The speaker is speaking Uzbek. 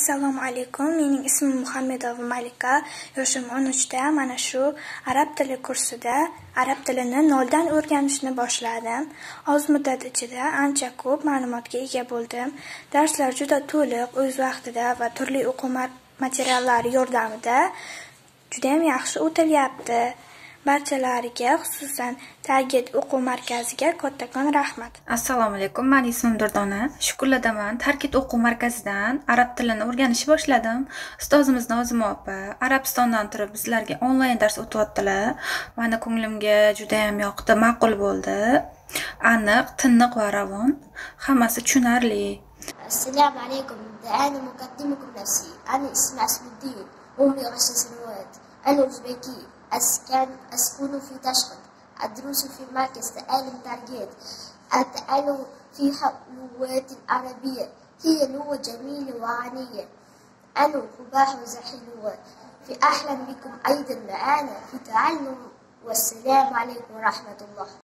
Assalomu alaykum. Mening ismim Muhammedova Malika. Yoshim 13 da. Mana shu arab tili kursida arab tilini noldan o'rganishni boshladim. Oz muddat ichida ancha ko'p ma'lumotga ega bo'ldim. Darslar juda to'liq, o'z vaqtida va turli o'quv materiallari yordamida juda ham yaxshi o'tilyapti. Barchalariga, xususan Target o'quv markaziga kattakon rahmat. Assalomu alaykum. Men ismim Durdona. Shukrladaman. Target o'quv markazidan arab tilini o'rganishni boshladim. Ustozimiz Nozima opa Arabistondan turib bizlarga onlayn dars o'tyaptilar. Meni ko'nglimga juda ham yoqdi, ma'qul bo'ldi. Aniq, tiniq va ravon, hammasi tushunarli. Assalomu alaykum. أنا مقدمكم نفسي. أنا اسمي عصم الدين. عمري 10 سنوات. أنا أوزبكي. أسكن في تشقد. أدرس في مركز تعلم تارجت. أتعلم في اللغات العربية. هي لغة جميلة وغنية. أنا قباح وزحلوة. في أحلم بكم أيضا معنا في تعلم. والسلام عليكم ورحمة الله.